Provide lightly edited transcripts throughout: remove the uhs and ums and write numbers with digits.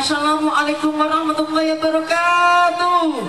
Assalamualaikum warahmatullahi wabarakatuh.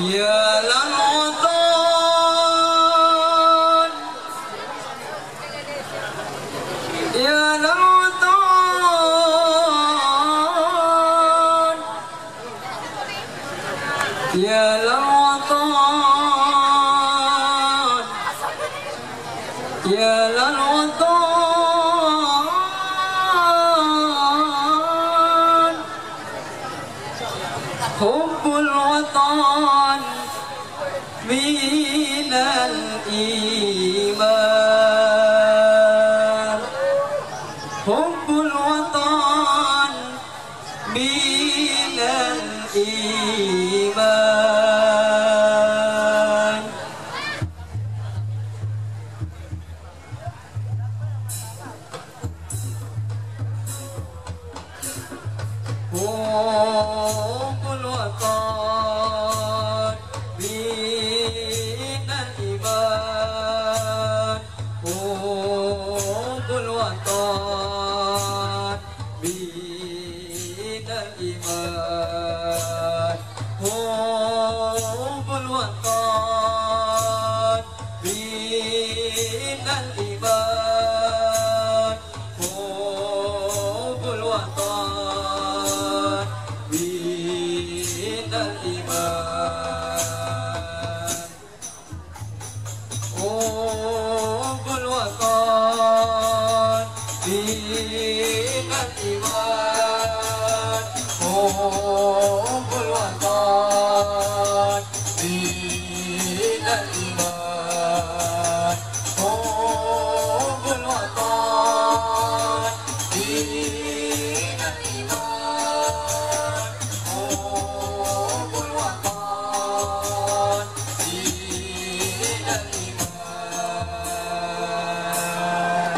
يا للوطن يا للوطن يا للوطن يا للوطن حب الوطن من الإيمان حب الوطن من الإيمان حب الوطن من الإيمان حب الوطن من الإيمان حب الوطن من الإيمان حب الوطن من الإيمان حب الوطن من الإيمان حب الوطن من الإيمان حب الوطن من الإيمان حب الوطن من الإيمان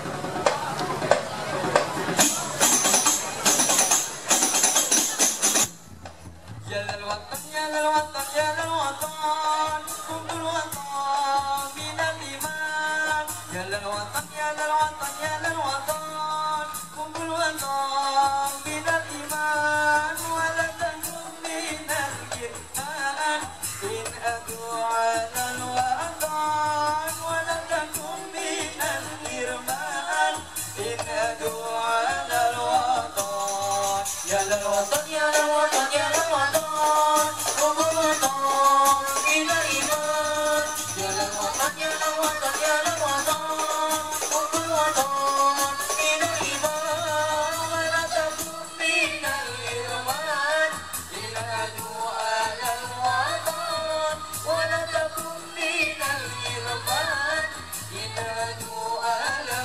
يا للوطن يا للوطن يا للوطن حب الوطن من الإيمان يا للوطن يا للوطن يا للوطن حب الوطن من الإيمان ولا تكن من الجرمان إن أدعو على الوطن ولا تكن من الجرمان إن أدعو على الوطن يا للوطن يا للوطن يا للوطن حب الوطن من الإيمان يا للوطن يا للوطن يا للوطن حب الوطن من الإيمان ولا تكن من الإرمان إن أدعو على الوطن ولا تكن من الإرمان إن أدعو على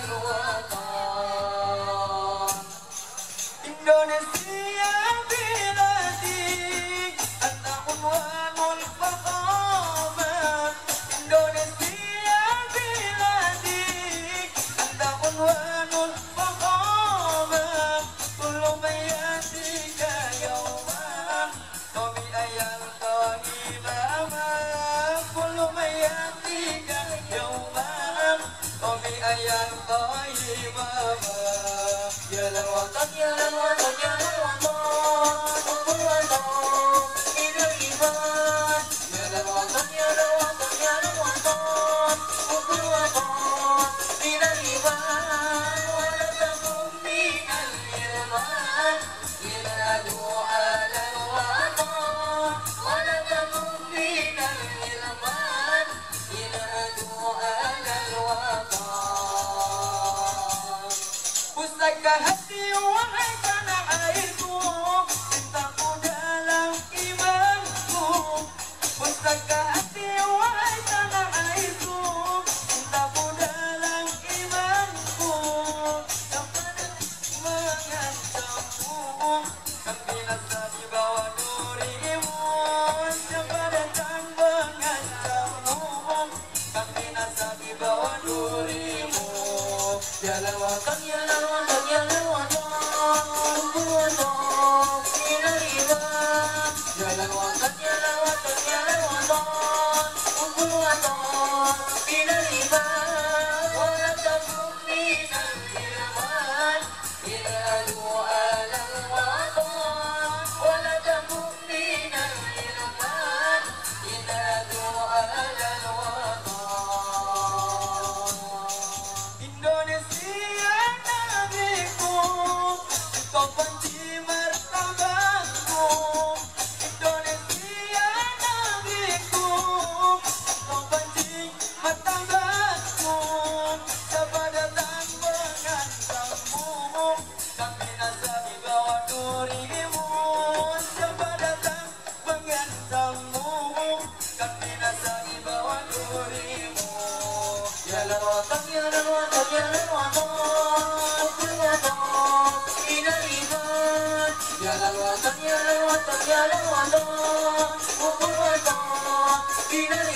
الوطن إندونيسيا بلادي أنت عنوان الفخامة إندونيسيا بلادي أنت عنوان الفخامة كل من يأتيك يوما طبيعي يلقاني ماما كل من يأتيك يوما طبيعي يلقاني ماما يا للوطن يا للوطن يا للوطن حب الوطن من الإيمان يا للوطن يا للوطن يا للوطن حب الوطن من الإيمان ولا تكن من الإرمان إن أدعو على الوطن ولا تكن من الإرمان إن أدعو على الوطن Pustaka hati wahai tanah airku, cintaku dalam imanku. Pustaka hati wahai tanah airku, cintaku dalam imanku. Tak pernah mengancammu, kan binasa di bawah durimu. Siapa datang mengancammu, kan binasa di bawah durimu. Ya lelwatan, ya lelwatan, ya lelwatan. lal watan, ya lal watan, ya lal watan, bubur watan,